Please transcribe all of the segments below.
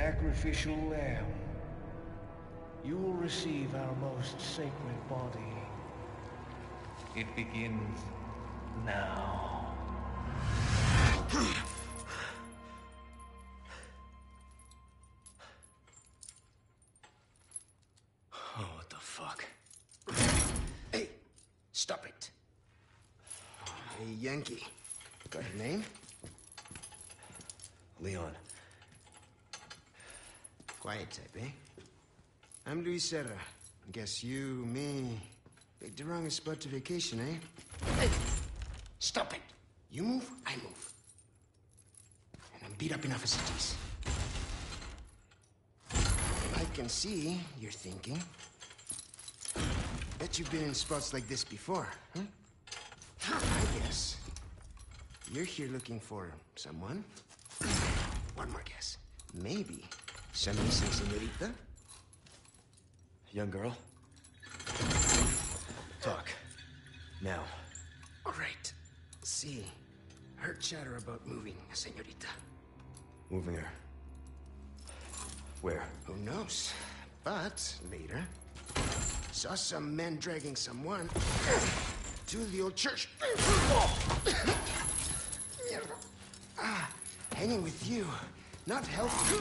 sacrificial lamb. You will receive our most sacred body. It begins now. Oh, what the fuck? Hey, stop it. Hey, Yankee. Got your name? Leon. Quiet type, eh? I'm Luis Serra. Guess you, me, picked the wrongest spot to vacation, eh? Hey! Stop it! You move, I move. And I'm beat up enough as it is. I can see you're thinking. Bet you've been in spots like this before, huh? I guess. You're here looking for someone? One more guess. Maybe some missing señorita? Young girl? Talk. Now. All right. See, heard chatter about moving a señorita. Moving her. Where? Who knows? But later, saw some men dragging someone to the old church. Hanging with you, not helping.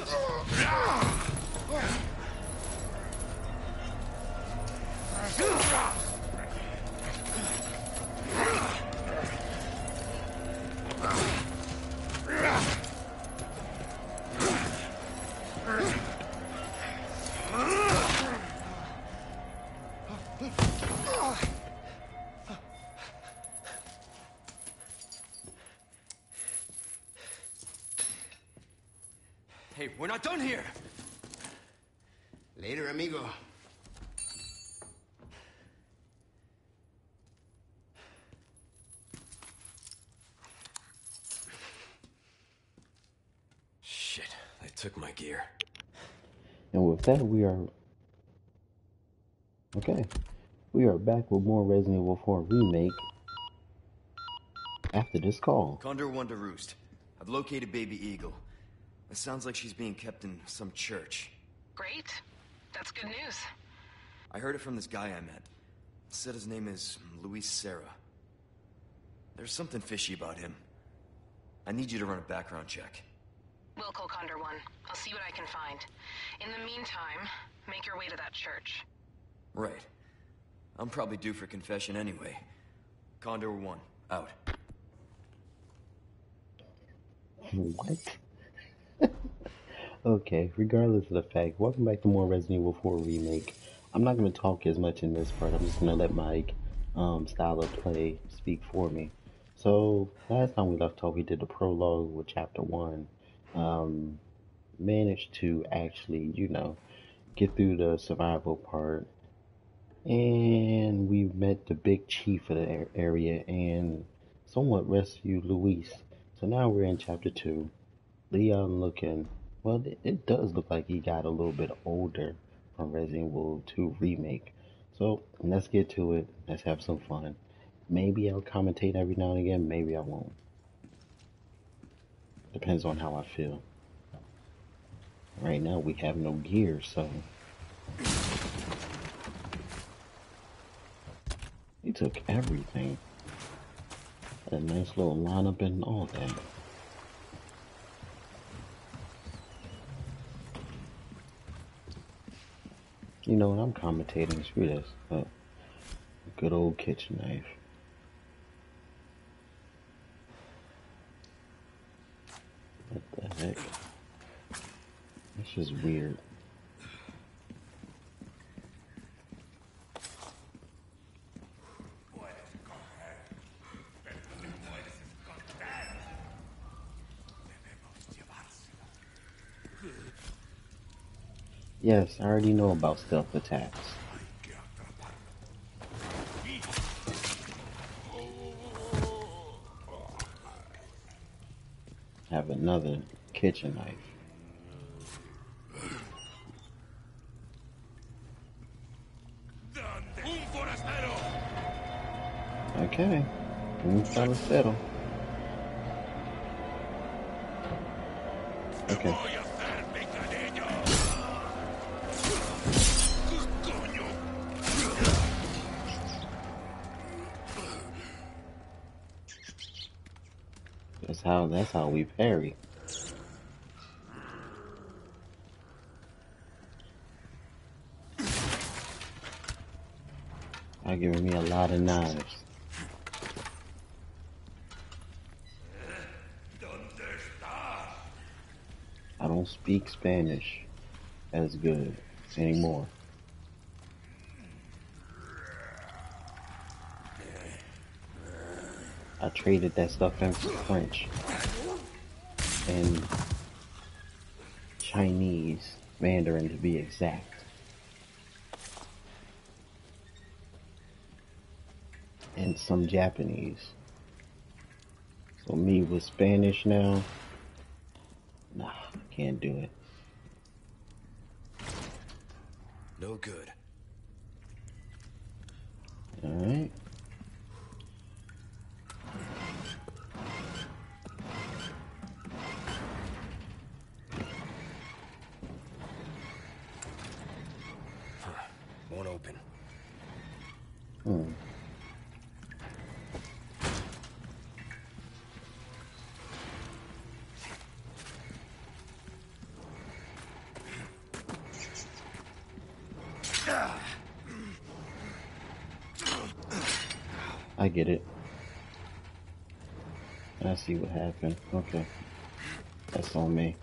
Hey, we're not done here! Later, amigo. Shit, they took my gear. And with that, we are... Okay. We are back with more Resident Evil 4 Remake after this call. Condor 1 to Roost. I've located Baby Eagle. It sounds like she's being kept in some church. Great. That's good news. I heard it from this guy I met. Said his name is Luis Serra. There's something fishy about him. I need you to run a background check. We'll call Condor 1. I'll see what I can find. In the meantime, make your way to that church. Right. I'm probably due for confession anyway. Condor 1, out. What? Okay, regardless of the fact, welcome back to more Resident Evil 4 Remake. I'm not going to talk as much in this part. I'm just going to let my style of play speak for me. So, last time we left off, we did the prologue with Chapter 1. Managed to actually, get through the survival part. And we met the big chief of the area and somewhat rescued Luis. So now we're in Chapter 2. Leon looking... Well, it does look like he got a little bit older from Resident Evil 2 Remake. So, let's get to it. Let's have some fun. Maybe I'll commentate every now and again. Maybe I won't. Depends on how I feel. Right now, we have no gear, so... He took everything. A nice little lineup and all that. You know what, I'm commentating, screw this. Good old kitchen knife. What the heck? That's just weird. Yes, I already know about stealth attacks. Have another kitchen knife. Okay, un forastero. Okay. That's how we parry. Are giving me a lot of knives. I don't speak Spanish as good anymore. I traded that stuff in for French and Chinese, Mandarin to be exact. And some Japanese. So me with Spanish now, nah, can't do it. No good. Alright. Won't open. I get it. I see what happened. Okay. That's on me.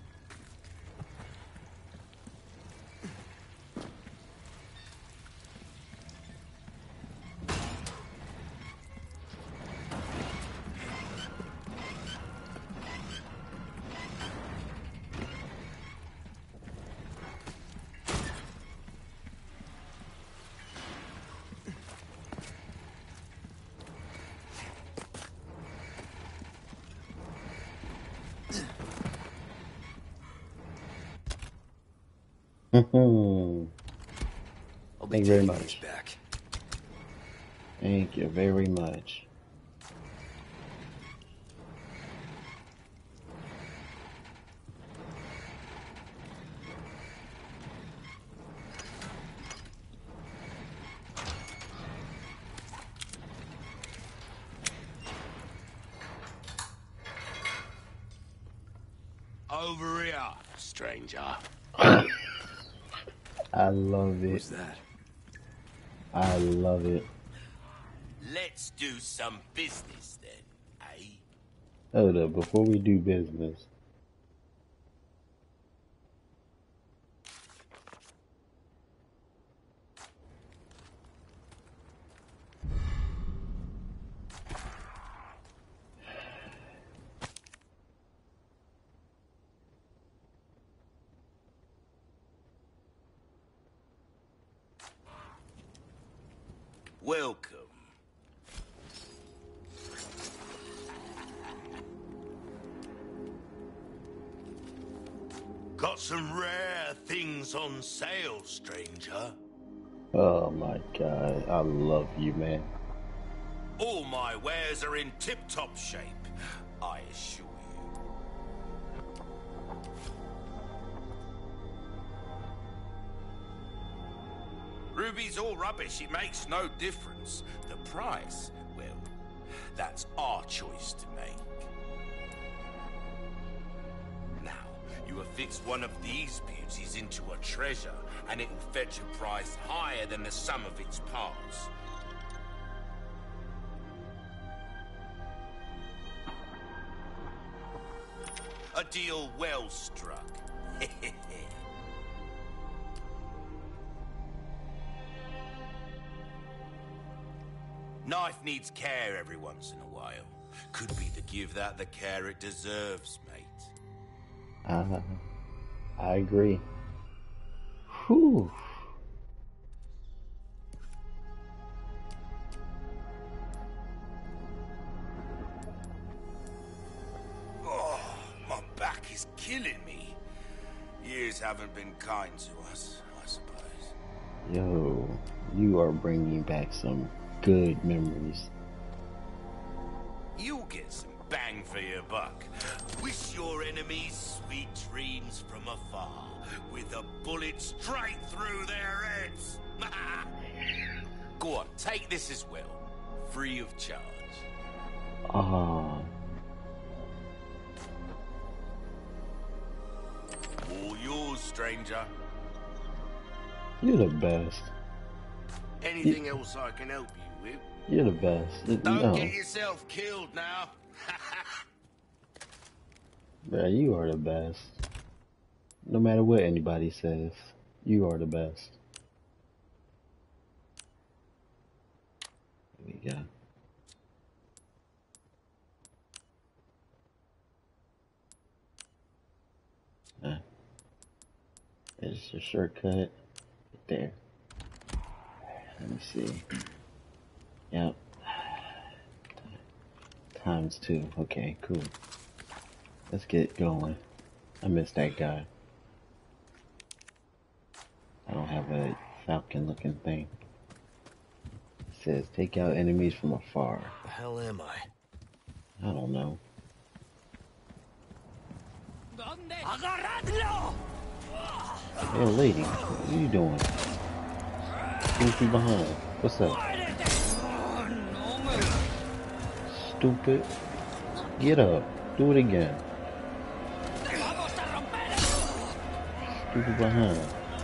Thank you very much. Back. Thank you very much. Over here, stranger. I love it. Who's that? I love it. Let's do some business then, eh? Hold up, before we do business. Welcome. Got some rare things on sale, stranger. Oh my god, I love you, man. All my wares are in tip-top shape, I assure you. Ruby's all rubbish, it makes no difference. The price, well, that's our choice to make. Now, you affix one of these beauties into a treasure, and it will fetch a price higher than the sum of its parts. A deal well struck. Knife needs care every once in a while. Could be to give that the care it deserves, mate. I agree. Whew. Oh, my back is killing me. Years haven't been kind to us, I suppose. Yo, you are bringing back some good memories. You'll get some bang for your buck. Wish your enemies sweet dreams from afar, with a bullet straight through their heads. Go on, take this as well, free of charge. Ah, stranger. You're the best. Anything else I can help you with? You're the best. Don't No. get yourself killed now. Bruh, you are the best. No matter what anybody says, you are the best. There we go. It's a shortcut right there. Let me see. Yep. ×2. Okay, cool. Let's get going. I missed that guy. I don't have a falcon looking thing. It says take out enemies from afar. The hell am I? I don't know. Hey lady, what are you doing? Who's you behind? What's up? Stupid. Get up. Do it again. Stupid behind.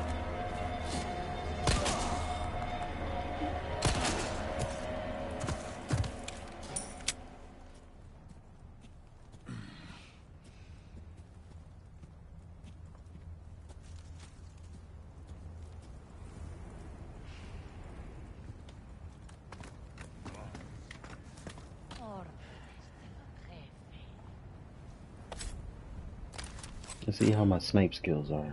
Let's see how my snipe skills are.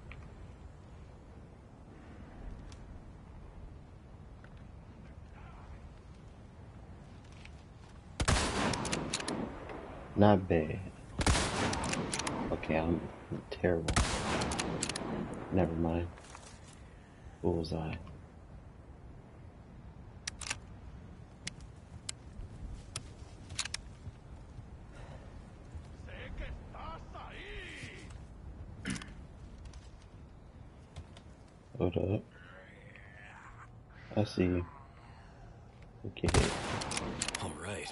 Not bad. Okay, I'm terrible. Never mind. What was I? Hold up. I see you. Okay. All right.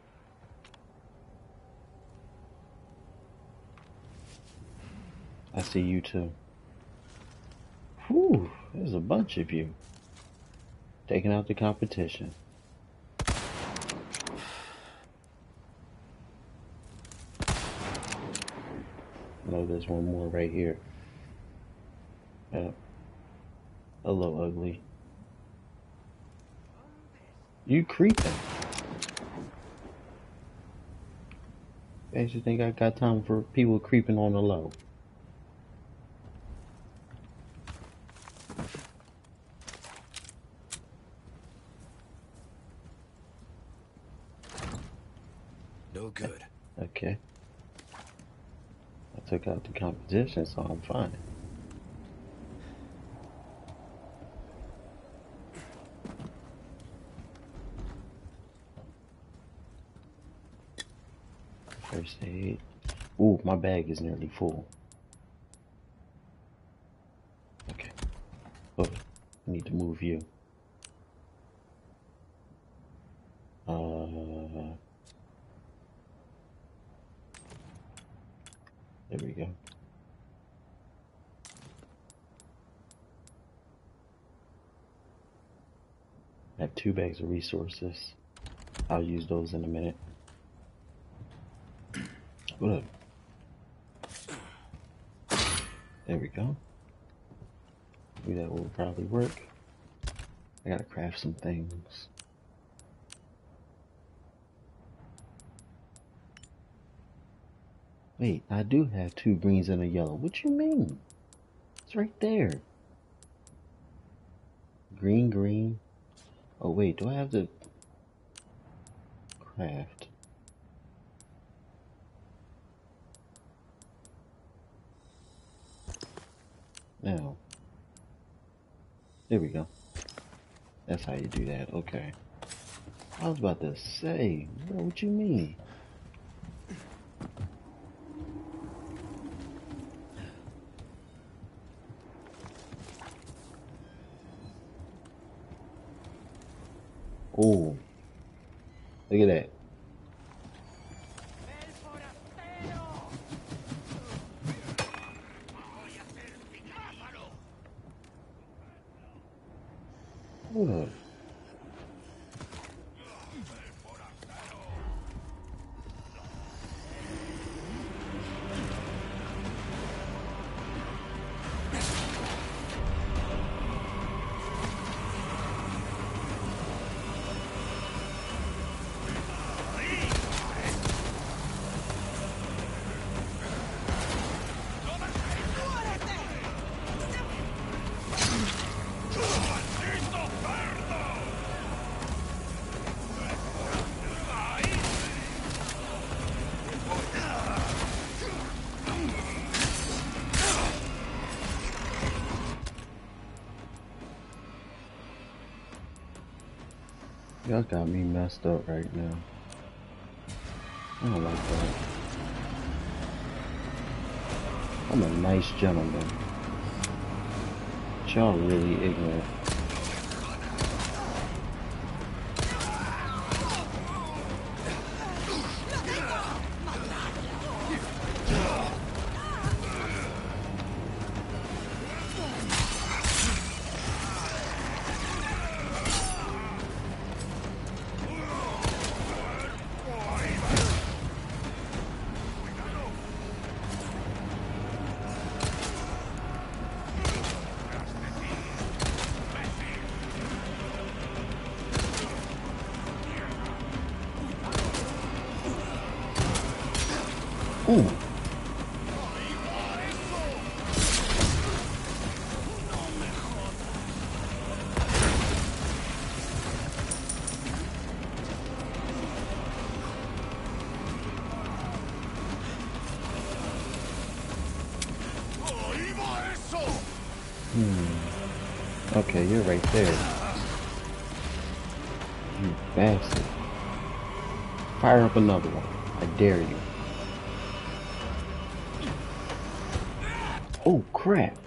I see you too. Whew, there's a bunch of you. Taking out the competition. No, there's one more right here. Yep. Hello, ugly. You creeping. You think I got time for people creeping on the low? No good. Okay. I took out the competition, so I'm fine. First aid. Ooh, my bag is nearly full. Okay. Oh, I need to move you. There we go. I have 2 bags of resources. I'll use those in a minute. What up? There we go. Maybe that will probably work. I gotta craft some things. Wait, I do have 2 greens and a yellow. What you mean? It's right there. Green, green. Oh wait, do I have to craft? Now. There we go. That's how you do that. Okay. I was about to say, bro, what you mean? Oh, look at that. Y'all got me messed up right now. I don't like that. I'm a nice gentleman. But y'all really ignorant. Ooh. Okay, you're right there. You bastard. Fire up another one. I dare you. Oh, crap.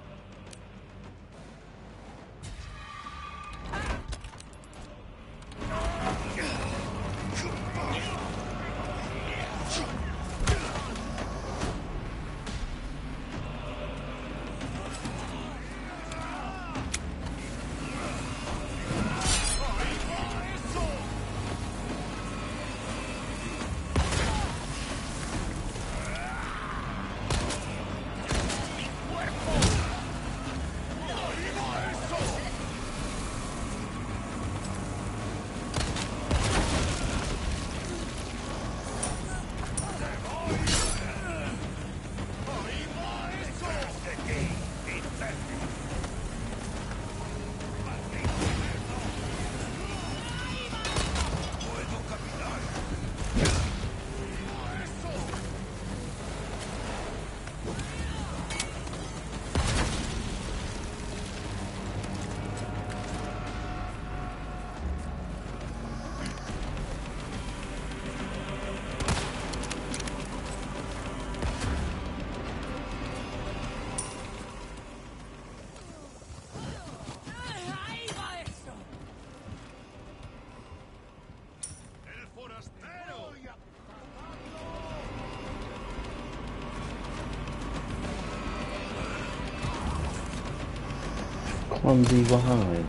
Clumsy behind.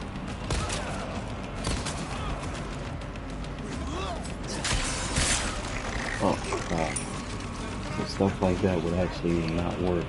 Oh crap. So stuff like that would actually not work.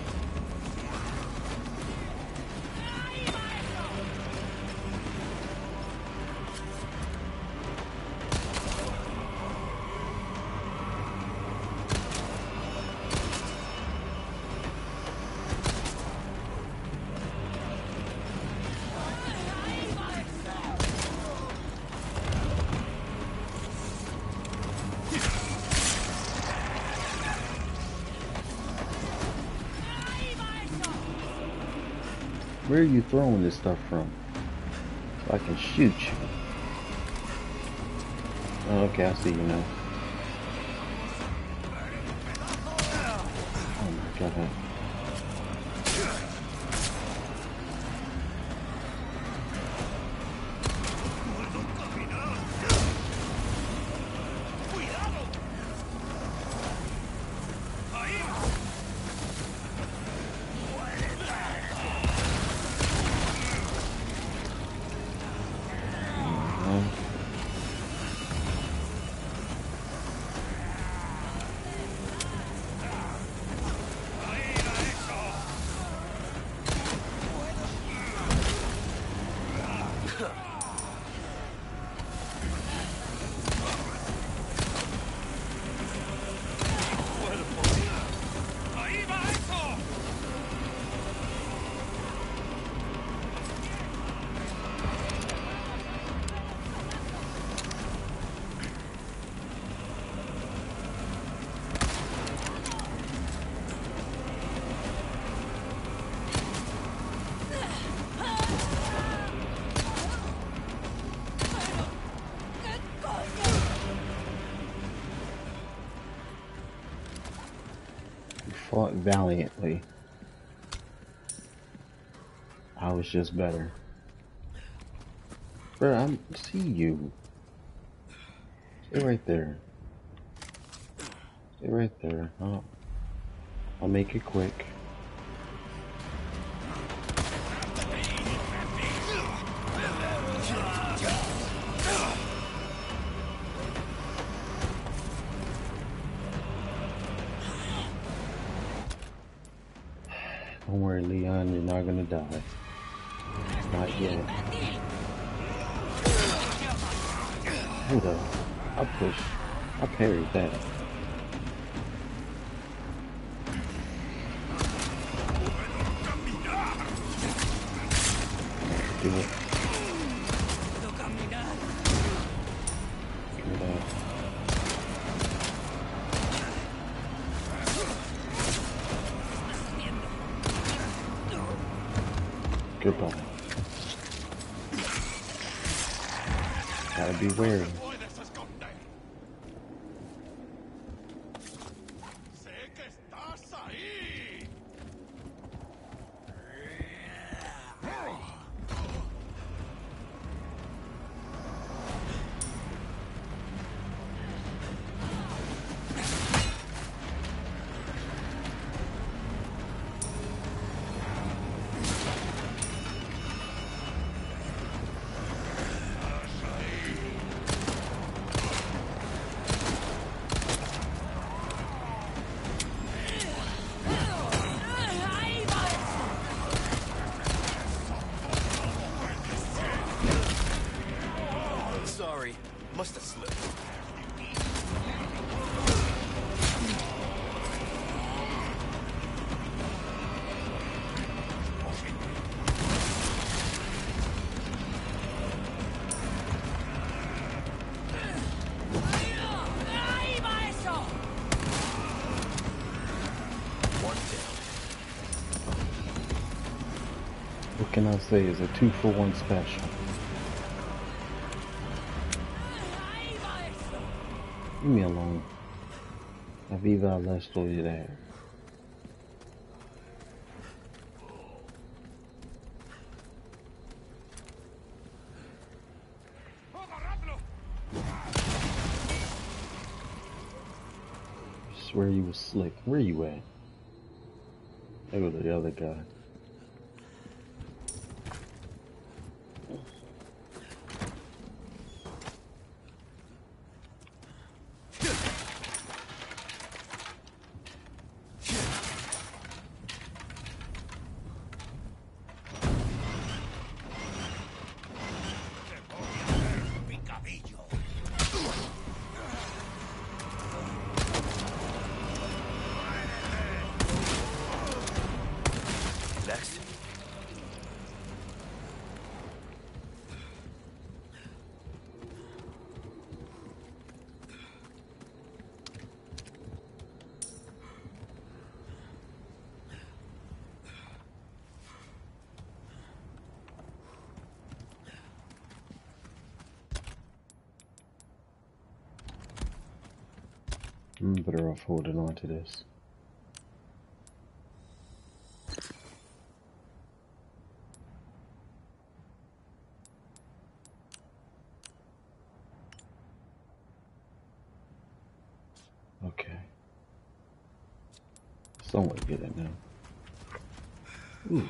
Where are you throwing this stuff from? So I can shoot you. Oh, okay, I see you now. Oh my god. fought valiantly. I was just better. Bro, I see you. Stay right there. Stay right there. I'll make it quick. Don't worry, Leon, you're not gonna die. Not yet. Hold up. I pushed. I parried that. Do it. Give me that. Goodbye. Gotta be wary. Sorry, must have slipped. One down. What can I say? It's a 2-for-1 special. Leave me alone. Aviva la estoy there. I swear you was slick. Where you at? There go the other guy. Next. I'm better off holding on to this. Okay. Somewhat get it now. Ooh.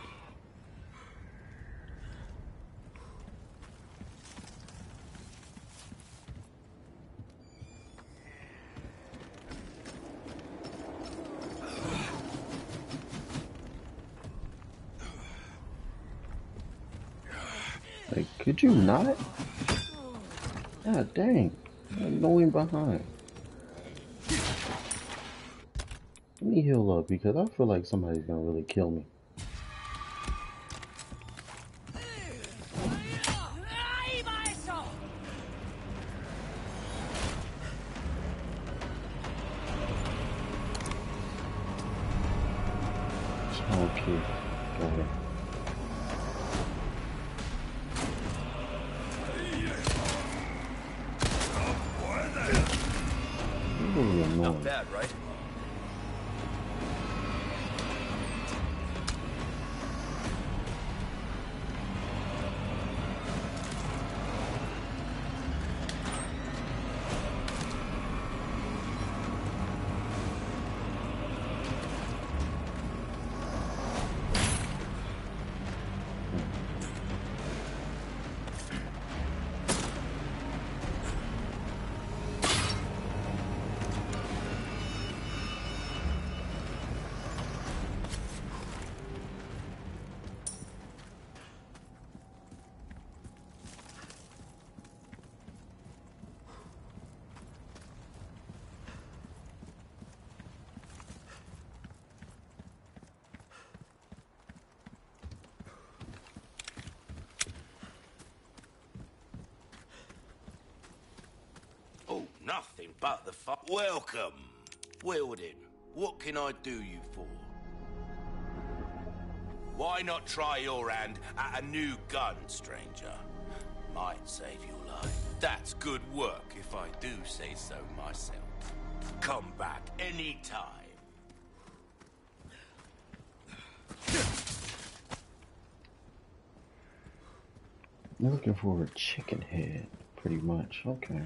Like, could you not? God dang. I'm going behind. Let me heal up because I feel like somebody's gonna really kill me. Small kid. Go ahead. Really annoying. Not bad, right? Nothing but the Welcome. Wielding, what can I do you for? Why not try your hand at a new gun, stranger? Might save your life. That's good work, if I do say so myself. Come back any time. You're looking for a chicken head, pretty much. Okay.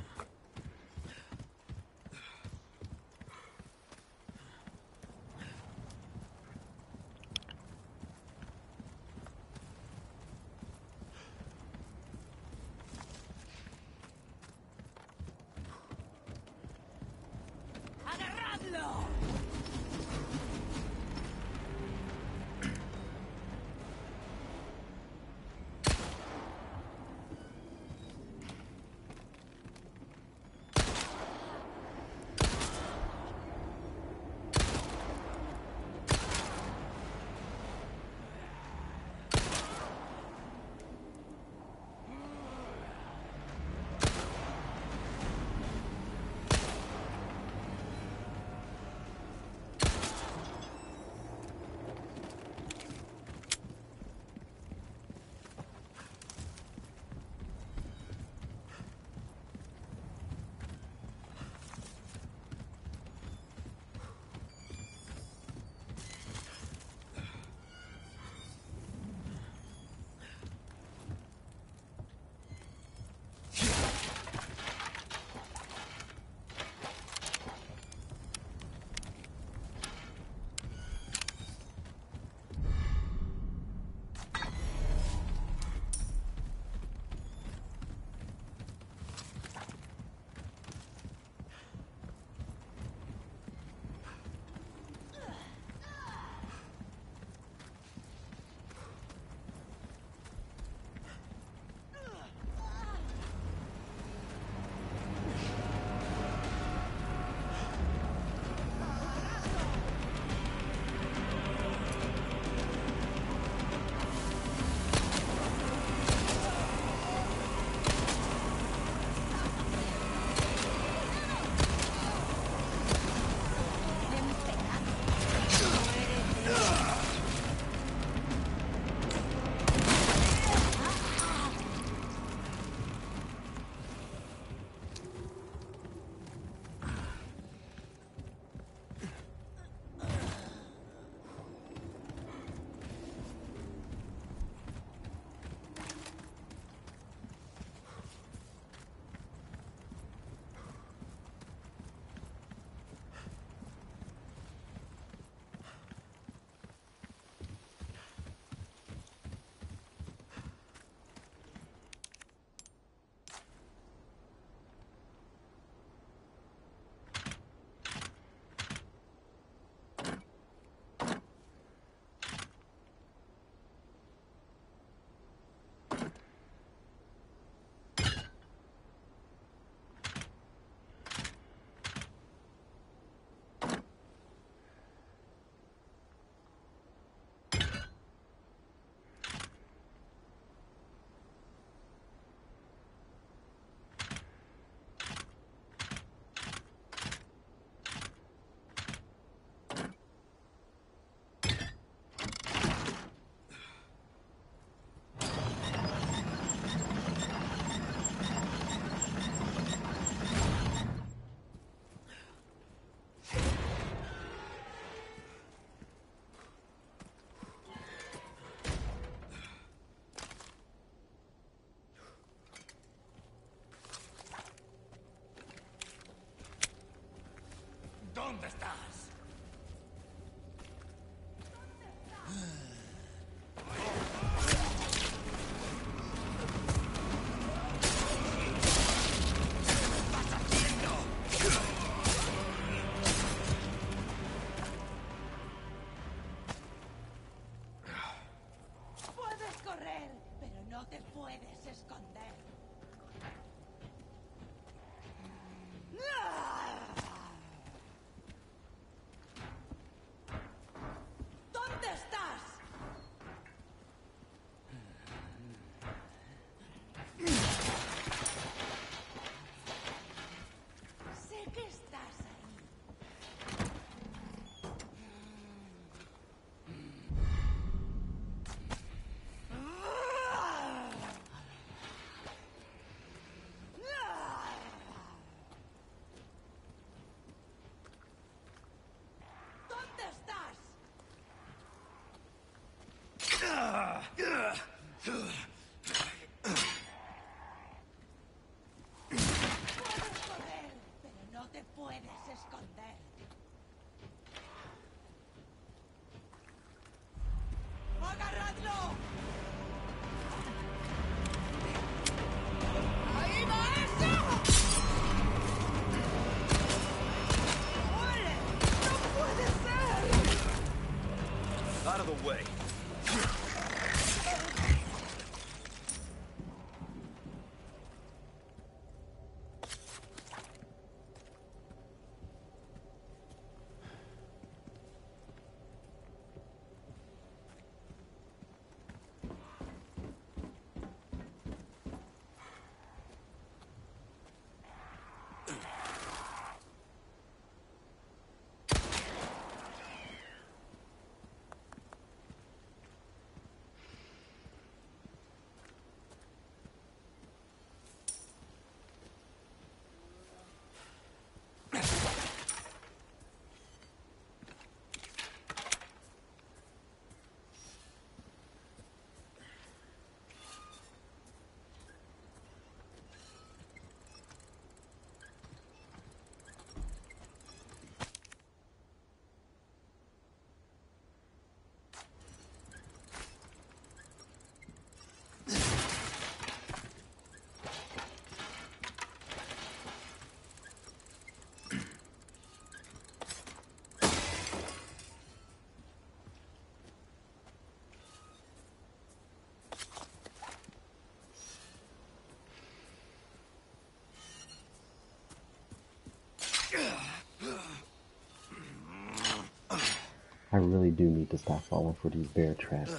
I really do need to stop falling for these bear traps.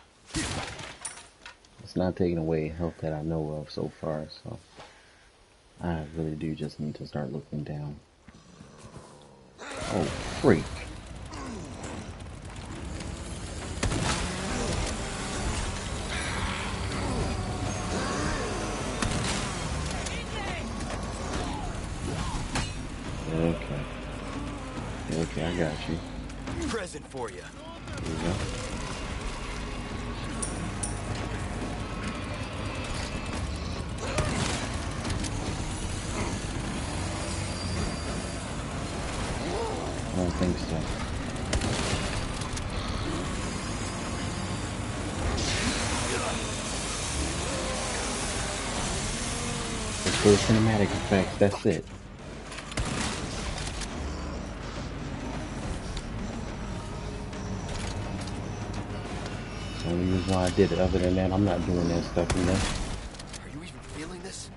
It's not taking away health that I know of so far, so I really do just need to start looking down. Oh, freak. Okay. Okay, I got you. Present for you. There you go. I don't think so. It's for the cinematic effects, that's it. That's the only reason why I did it. Other than that, I'm not doing that stuff, you know? Are you even feeling this?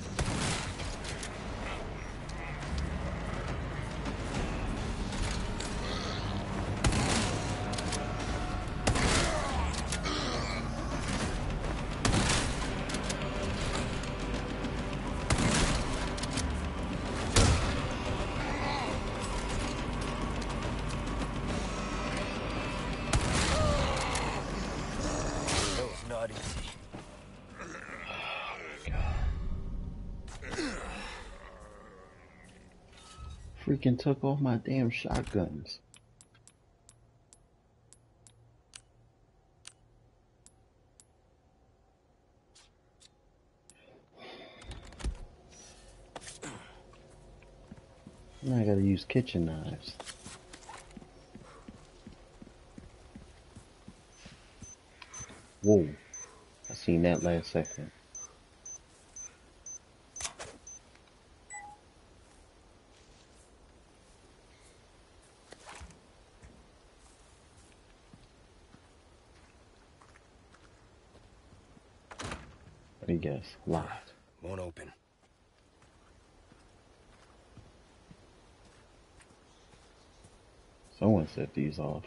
Not easy. Freaking took off my damn shotguns. Now I gotta use kitchen knives. Whoa. I seen that last second. Let me guess. Locked. Won't open. Someone set these off.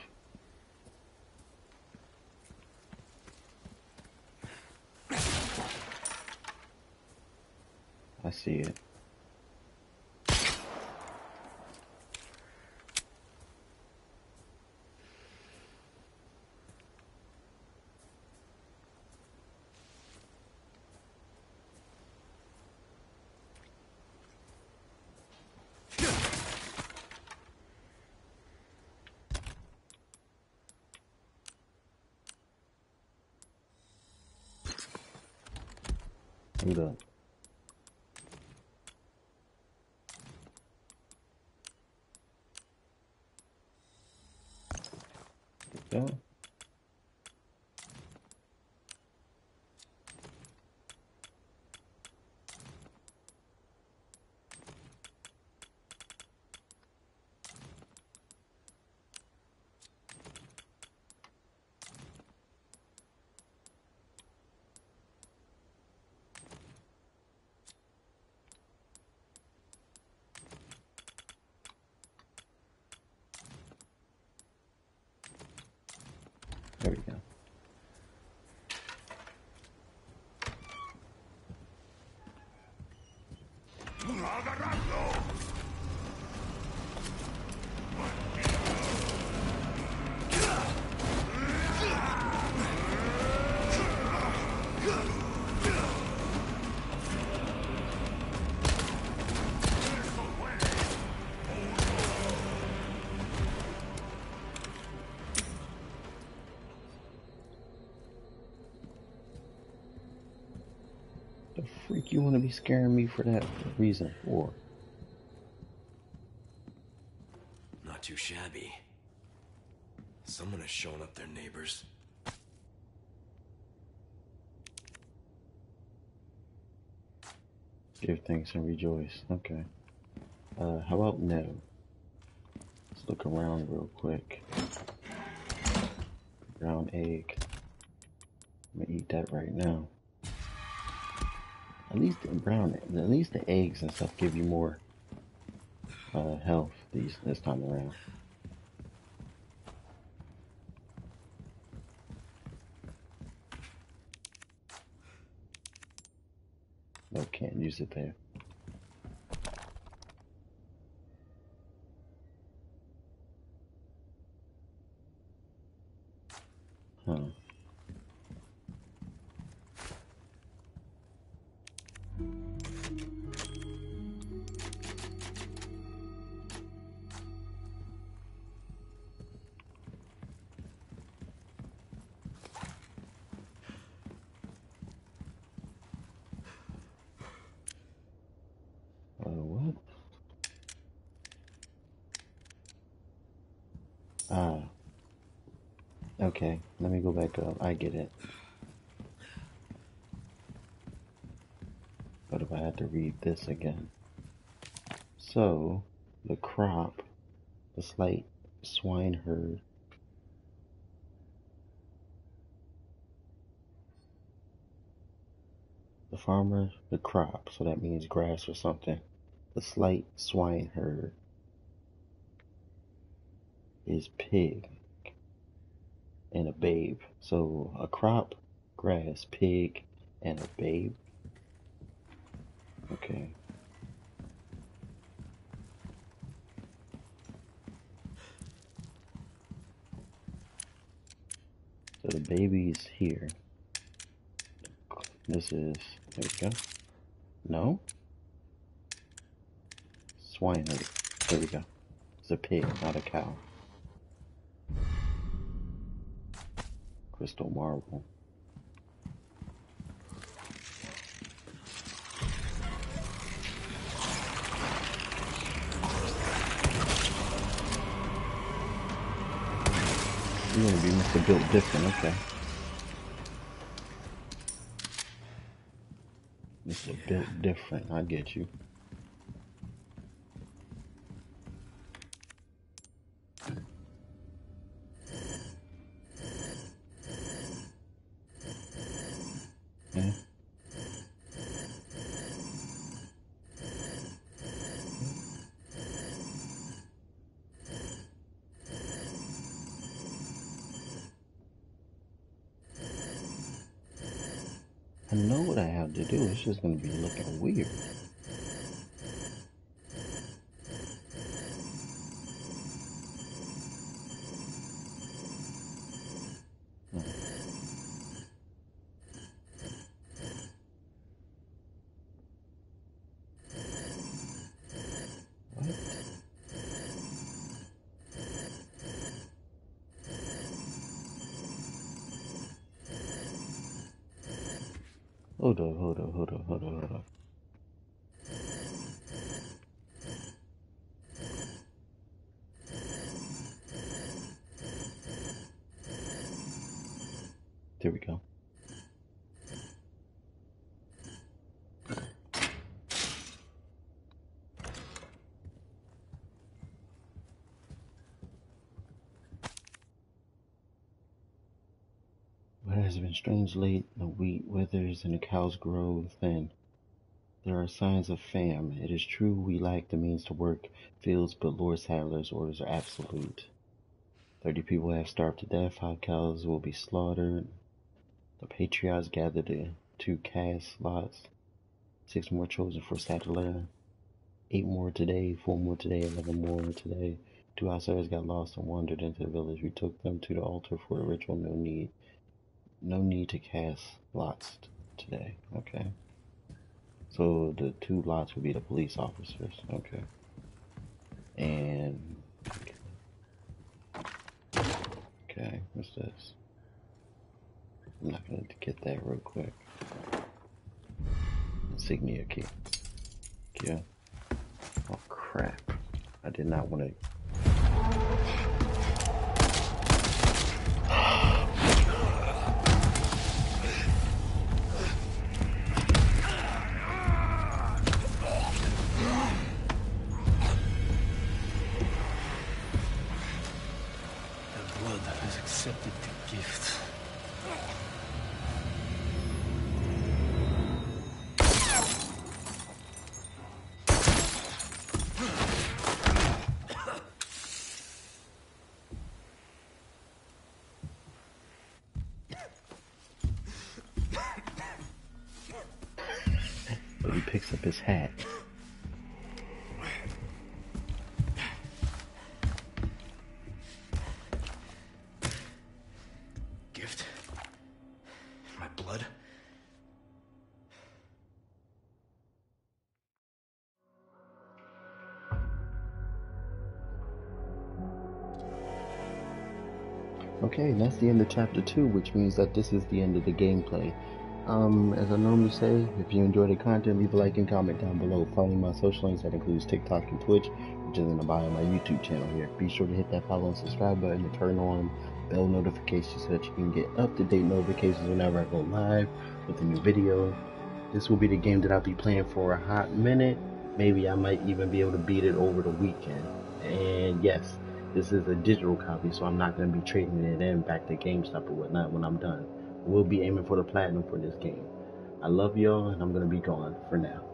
I see it. Hold up. Go. There we go. The freak you want to be scaring me for that reason for? Not too shabby. Someone has shown up their neighbors. Give thanks and rejoice. Okay. How about no? Let's look around real quick. Brown egg. I'm gonna eat that right now. At least the eggs and stuff give you more health this time around. can't use it there. Huh. What? Ah. Okay, let me go back up. I get it. But if I had to read this again. So, the crop, the slight swineherd, the farmer, the crop, so that means grass or something. The slight swineherd is pig and a babe. So a crop, grass, pig, and a babe. Okay. So the baby's here. This is, there we go. No? Swineherd. There we go. It's a pig, not a cow. Crystal marble. You're gonna be Mr. Built Different, okay. Mr. Built Different, I get you. Yeah. I know what I have to do, it's just gonna be looking weird. Hold up. There we go. But it has been strange late, the wheat withers and the cows grow thin. There are signs of famine. It is true we lack the means to work fields, but Lord Sadler's orders are absolute. 30 people have starved to death, 5 cows will be slaughtered. The patriots gather to cast lots. 6 more chosen for Saddler. 8 more today, 4 more today, 11 more today. 2 outsiders got lost and wandered into the village. We took them to the altar for the ritual. No need to cast lots today. Okay. So the 2 lots would be the police officers. Okay. And okay, what's this? I'm not gonna get that real quick. Insignia key. Yeah. Oh crap. I did not want to. Accepted the gift. But he picks up his hat. Gift? My blood? Okay, that's the end of chapter 2, which means that this is the end of the gameplay. As I normally say, if you enjoy the content, leave a like and comment down below. Follow my social links, that includes TikTok and Twitch, which is in the bio of my YouTube channel here. Be sure to hit that follow and subscribe button and turn on bell notifications so that you can get up-to-date notifications whenever I go live with a new video. This will be the game that I'll be playing for a hot minute. Maybe I might even be able to beat it over the weekend. And yes, this is a digital copy, so I'm not going to be trading it in back to GameStop or whatnot when I'm done. We'll be aiming for the platinum for this game. I love y'all, and I'm going to be gone for now.